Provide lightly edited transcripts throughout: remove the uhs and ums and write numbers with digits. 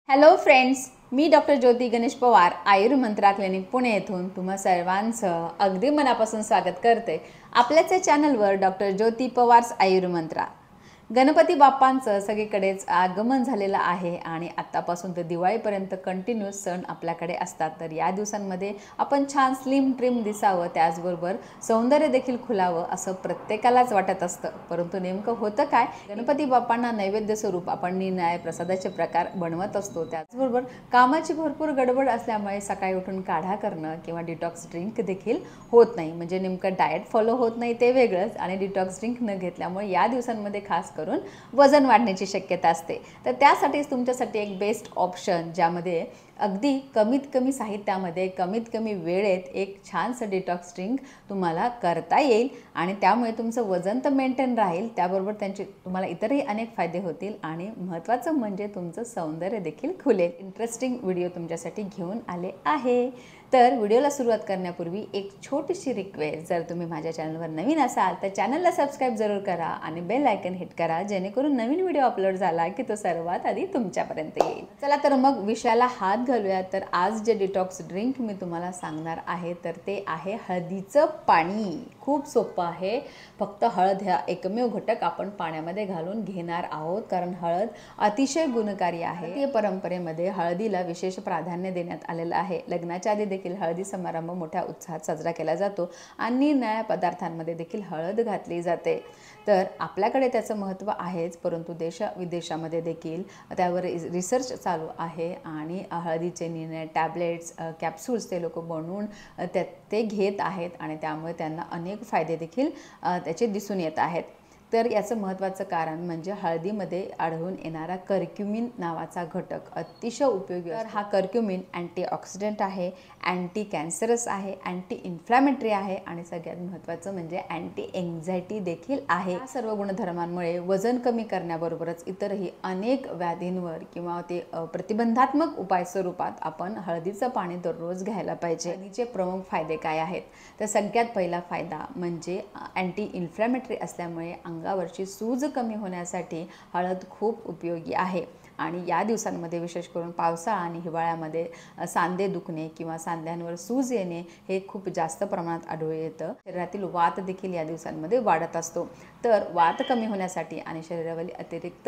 Hello friends, मी doctor Jyoti Ganesh Pawar Ayurmantra clinic Pune येथून तुम्हा सर्वांचं अगदी मनापासून स्वागत करते आपल्याच चॅनलवर डॉक्टर ज्योती पवार्स आयुर्मंत्रा। गणपती बाप्पांचं सगळीकडेच आगमन झालेलं आहे आणि आत्तापासून तर दिवाळीपर्यंत कंटिन्यूस सण आपल्याकडे असतात। तर या दिवसांमध्ये आपण छान स्लिम ट्रिम दिसावं, त्याचबरोबर सौंदर्य देखील खुलावं असं प्रत्येकालाच वाटत असतं। परंतु नेमकं होतं काय, गणपती बाप्पांना नैवेद्य स्वरूप आपण निरनिराळे प्रसादाचे प्रकार बनवत असतो। त्याचबरोबर कामाची भरपूर गडबड असल्यामुळे सकाळी उठून काढा करणं किंवा डिटॉक्स ड्रिंक देखील होत नाही। म्हणजे नेमकं डाएट फॉलो होत नाही ते वेगळंच, आणि डिटॉक्स ड्रिंक न घेतल्यामुळे या दिवसांमध्ये खास करून वजन वाढण्याची शक्यता असते। तर त्यासाठीच तुमच्यासाठी एक बेस्ट ऑप्शन, ज्यामध्ये अगदी कमीत कमी साहित्यामध्ये कमीत कमी वेळेत एक छानसं डिटॉक्स ड्रिंक तुम्हाला करता येईल आणि त्यामुळे तुमचं वजन तर मेंटेन राहील, त्याबरोबर त्यांचे तुम्हाला इतरही अनेक फायदे होतील आणि महत्त्वाचं म्हणजे तुमचं सौंदर्य देखील खुलेल। इंटरेस्टिंग व्हिडिओ तुमच्यासाठी घेऊन आले आहे। तर व्हिडिओला सुरुवात करण्यापूर्वी एक छोटीशी रिक्वेस्ट, जर तुम्ही माझ्या चॅनलवर नवीन असाल तर चॅनलला सबस्क्राईब जरूर करा आणि बेल आयकन हिट करा, जेणेकरून नवीन व्हिडिओ अपलोड झाला की तो सर्वात आधी तुमच्यापर्यंत येईल। चला तर मग विषयाला हात घालूया। तर आज जे डिटॉक्स ड्रिंक मी तुम्हाला सांगणार आहे तर ते आहे हळदीचं पाणी। खूप सोपं आहे, फक्त हळद हा एकमेव घटक आपण पाण्यामध्ये घालून घेणार आहोत, कारण हळद अतिशय गुणकारी आहे। भारतीय परंपरेमध्ये हळदीला विशेष प्राधान्य देण्यात आलेलं आहे। लग्नाच्या आधी देखील हळदी समारंभ मोठ्या उत्साहात साजरा केला जातो आणि नया पदार्थांमध्ये देखील हळद घातली जाते। तर आपल्याकडे त्याचं महत्त्व आहेच, परंतु देश विदेशामध्ये देखील त्यावर रिसर्च चालू आहे आणि हळदीचे निरनिराळे टॅबलेट्स, कॅप्सूल्स ते लोक बनवून ते घेत आहेत आणि त्यामुळे त्यांना अनेक फायदे देखील त्याचे दिसून येत आहेत। तर याचं महत्त्वाचं कारण म्हणजे हळदीमध्ये आढळून येणारा कर्क्युमिन नावाचा घटक अतिशय उपयोगी असतो। हा कर्क्युमिन अँटीऑक्सिडंट आहे, अँटी कॅन्सरस आहे, अँटी इन्फ्लॅमेटरी आहे आणि सगळ्यात महत्त्वाचं म्हणजे अँटी एन्झायटी देखील आहे। या सर्व गुणधर्मांमुळे वजन कमी करण्याबरोबरच इतरही अनेक व्याधींवर किंवा ते प्रतिबंधात्मक उपाय स्वरूपात आपण हळदीचं पाणी दररोज घ्यायला पाहिजे। हळदीचे प्रमुख फायदे काय आहेत, तर सगळ्यात पहिला फायदा म्हणजे अँटी इन्फ्लॅमेटरी असल्यामुळे अंगावरची सूज कमी होण्यासाठी हळद खूप उपयोगी आहे। आणि या दिवसांमध्ये विशेष करून पावसाळा आणि हिवाळ्यामध्ये सांधे दुखणे किंवा सांध्यांवर सूज येणे हे खूप जास्त प्रमाणात आढळून येतं। शरीरातील वात देखील या दिवसांमध्ये वाढत असतो। तर वात कमी होण्यासाठी आणि शरीरावरील अतिरिक्त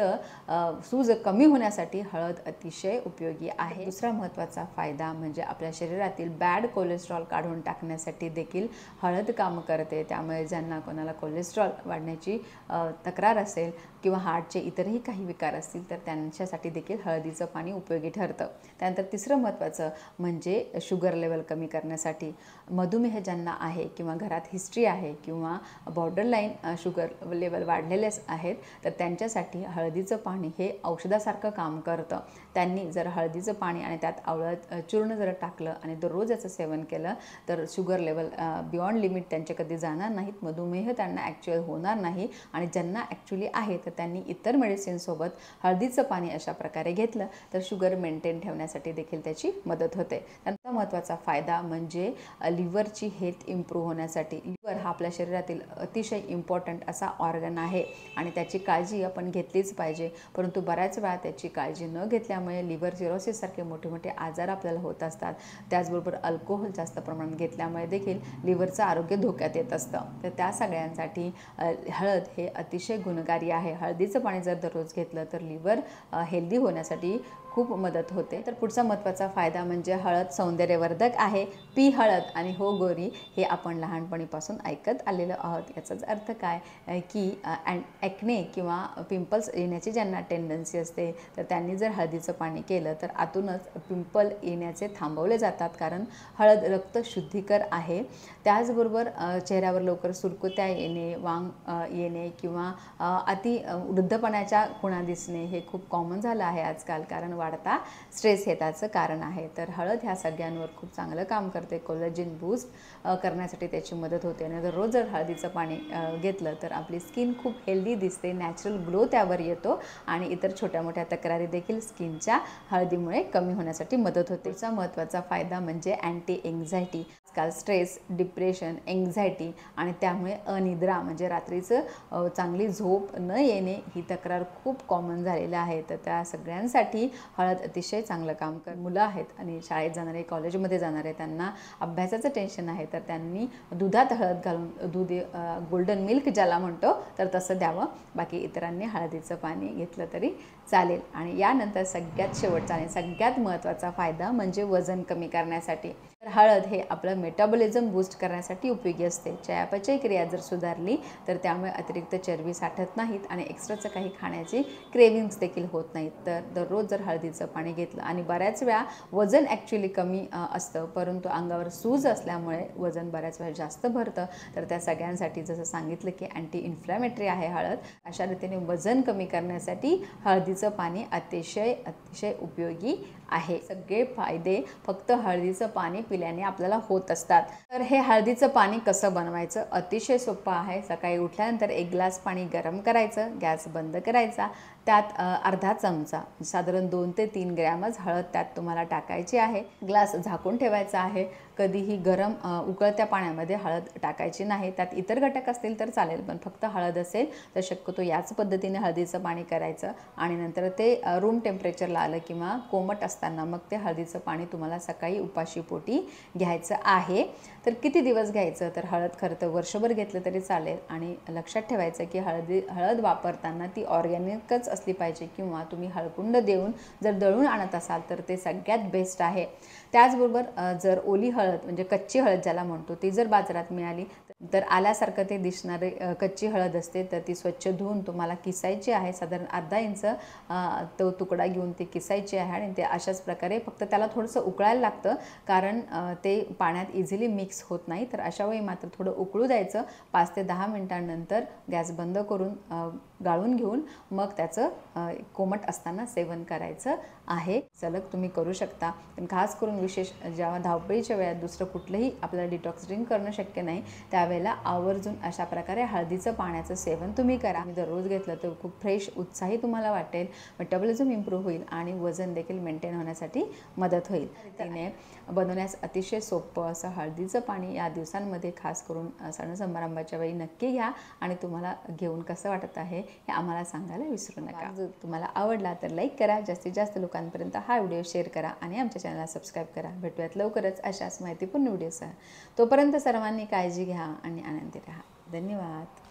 सूज कमी होण्यासाठी हळद अतिशय उपयोगी आहे। दुसरा महत्त्वाचा फायदा म्हणजे आपल्या शरीरातील बॅड कोलेस्ट्रॉल काढून टाकण्यासाठी देखील हळद काम करते। त्यामुळे ज्यांना कोणाला कोलेस्ट्रॉल वाढण्याची तक्रार असेल किंवा हार्टचे इतरही काही विकार असतील तर त्यांच्यासाठी देखील हळदीचं पाणी उपयोगी ठरतं। त्यानंतर तिसरं महत्त्वाचं म्हणजे शुगर लेवल कमी करण्यासाठी। मधुमेह ज्यांना आहे किंवा घरात हिस्ट्री आहे किंवा बॉर्डरलाईन शुगर लेवल वाढलेले आहेत तर त्यांच्यासाठी हळदीचं पाणी हे औषधासारखं काम करतं। त्यांनी जर हळदीचं पाणी आणि त्यात आवळं चूर्ण जर टाकलं आणि दररोज याचं सेवन केलं तर शुगर लेवल बियॉन्ड लिमिट त्यांचे कधी जाणार नाहीत, मधुमेह त्यांना ॲक्च्युअल होणार नाही आणि ज्यांना ॲक्च्युअली आहे तर त्यांनी इतर मेडिसिनसोबत हळदीचं पाणी अशा प्रकारे घेतलं तर शुगर मेंटेन ठेवण्यासाठी देखील त्याची मदत होते। त्यानंतर महत्त्वाचा फायदा म्हणजे लिव्हरची हेल्थ इम्प्रूव्ह होण्यासाठी। लिव्हर हा आपल्या शरीरातील अतिशय इम्पॉर्टंट असा ऑर्गन आहे आणि त्याची काळजी आपण घेतलीच पाहिजे, परंतु बऱ्याच वेळा त्याची काळजी न घेतल्यामुळे लिव्हर सिरोसिससारखे मोठे मोठे आजार आपल्याला होत असतात। त्याचबरोबर अल्कोहोल जास्त प्रमाणात घेतल्यामुळे देखील लिव्हरचं आरोग्य धोक्यात येत असतं। तर त्या सगळ्यांसाठी हळद हे अतिशय गुणकारी आहे। हळदीचं पाणी जर दररोज घेतलं तर लिव्हर हेल्दी होण्यासाठी खूप मदत होते। तर पुढचा महत्त्वाचा फायदा म्हणजे हळद सौंदर्यवर्धक आहे। पी हळद आणि हो गोरी हे आपण लहानपणीपासून ऐकत आलेलो आहोत। याचाच अर्थ काय की ॲक्ने किंवा पिंपल्स येण्याची ज्यांना टेंडन्सी असते तर त्यांनी जर हळदीचं पाणी केलं तर आतूनच पिंपल येण्याचे थांबवले जातात, कारण हळद रक्त शुद्धीकर आहे। त्याचबरोबर चेहऱ्यावर लवकर सुरकुत्या येणे, वांग येणे किंवा वृद्धपणाच्या खुणा दिसणे हे खूप कॉमन झालं आहे आजकाल, कारण वाढता स्ट्रेस हे त्याचं कारण आहे। तर हळद ह्या सगळ्यांवर खूप चांगलं काम करते। कोलेजन बूस्ट करण्यासाठी त्याची मदत होते आणि रोज जर हळदीचं पाणी घेतलं तर आपली स्किन खूप हेल्दी दिसते, नॅचरल ग्लो त्यावर येतो आणि इतर छोट्या मोठ्या तक्रारी देखील स्किनच्या हळदीमुळे कमी होण्यासाठी मदत होते। पुढचा महत्त्वाचा फायदा म्हणजे अँटी एन्झायटी। आजकाल स्ट्रेस, डिप्रेशन, एन्झायटी आणि त्यामुळे अनिद्रा म्हणजे रात्रीचं चांगली झोप न येणे ही तक्रार खूप कॉमन झालेली आहे. तर त्या सगळ्यांसाठी हळद अतिशय चांगलं काम मुलं आहेत आणि शाळेत जाणारे, कॉलेजमध्ये जाणारे, त्यांना अभ्यासाचं टेन्शन आहे, तर त्यांनी दुधात हळद घालून दूध गोल्डन मिल्क ज्याला म्हणतो तर तसं द्यावं. बाकी इतरांनी हळदीचं पाणी घेतलं तरी चालेल. आणि यानंतर सगळ्यात शेवटचा आणि सगळ्यात महत्त्वाचा फायदा म्हणजे वजन कमी करण्यासाठी. तर हळद हे आपलं मेटाबॉलिझम बूस्ट करण्यासाठी उपयोगी असते. चयापचय क्रिया जर सुधारली तर त्यामुळे अतिरिक्त चरबी साठत नाहीत आणि एक्स्ट्राचं काही खाण्याची क्रेविंग्स देखील होत नाहीत. तर दररोज जर हळदीचं पाणी घेतलं आणि बऱ्याच वेळा वजन ॲक्च्युली कमी असतं, परंतु अंगावर सूज असल्यामुळे वजन बऱ्याच वेळा जास्त भरतं. तर त्या सगळ्यांसाठी जसं सांगितलं की अँटी इन्फ्लॅमेटरी आहे हळद, अशा रीतीने वजन कमी करण्यासाठी हळदीचं पाणी अतिशय उपयोगी आहे. सगळे फायदे फक्त हळदीचं पाणी पिल्याने आपल्याला होत असतात. तर हे हळदीचं पाणी कसं बनवायचं? अतिशय सोपं आहे. सकाळी उठल्यानंतर 1 ग्लास पाणी गरम करायचं, गॅस बंद करायचा, त्यात अर्धा चमचा साधारण 2 ते 3 ग्रॅमच हळद त्यात तुम्हाला टाकायची आहे. ग्लास झाकून ठेवायचा आहे. कधीही गरम उकळत्या पाण्यामध्ये हळद टाकायची नाही. त्यात इतर घटक असतील तर चालेल, पण फक्त हळद असेल तर शक्यतो याच पद्धतीने हळदीचं पाणी करायचं. आणि नंतर ते रूम टेम्परेचरला आलं किंवा कोमट असताना मग ते हळदीचं पाणी तुम्हाला सकाळी उपाशीपोटी घ्यायचं आहे. तर किती दिवस घ्यायचं? तर हळद खरं तर वर्षभर घेतलं तरी चालेल. आणि लक्षात ठेवायचं की हळद वापरताना ती ऑर्गॅनिकच असली पाहिजे किंवा तुम्ही हळकुंड देऊन जर दळून आणत असाल तर ते सगळ्यात बेस्ट आहे. त्याचबरोबर जर ओली हळद म्हणजे कच्ची हळद ज्याला म्हणतो ती जर बाजारात मिळाली तर आल्यासारखं ते दिसणारे कच्ची हळद असते, तर ती स्वच्छ धुवून तुम्हाला किसायची आहे. साधारण अर्धा इंच तो तुकडा घेऊन ती किसायची आहे आणि ते अशाच प्रकारे फक्त त्याला थोडंसं उकळायला लागतं, कारण ते पाण्यात इझिली मिक्स होत नाही. तर अशा वेळी मात्र थोडं उकळू द्यायचं. 5 ते 10 मिनिटांनंतर गॅस बंद करून गाळून घेऊन मग त्याचं कोमट असताना सेवन करायचं आहे. सलग तुम्ही करू शकता. पण खास करून विशेष जेव्हा धावपळीच्या वेळात दुसरं कुठलंही आपल्याला डिटॉक्स ड्रिंक करणं शक्य नाही, त्यावेळेला आवर्जून अशा प्रकारे हळदीचं पाण्याचं सेवन तुम्ही करा. दररोज घेतलं तर खूप फ्रेश, उत्साही तुम्हाला वाटेल, मेटाबॉलिझम इम्प्रूव्ह होईल आणि वजन देखील मेंटेन होण्यासाठी मदत होईल. तिने बनवण्यास अतिशय सोपं असं हळदीचं पाणी या दिवसांमध्ये खास करून सण समारंभाच्या वेळी नक्की घ्या आणि तुम्हाला घेऊन कसं वाटत आहे हे आम्हाला सांगायला विसरू नका. जर तुम्हाला आवडला तर लाईक करा, जास्तीत जास्त लोकांपर्यंत हा व्हिडिओ शेअर करा आणि आमच्या चॅनलला सबस्क्राईब करा. भेटूयात लवकरच अशाच माहितीपूर्ण व्हिडिओसह. तोपर्यंत सर्वांनी काळजी घ्या आणि आनंदी राहा. धन्यवाद.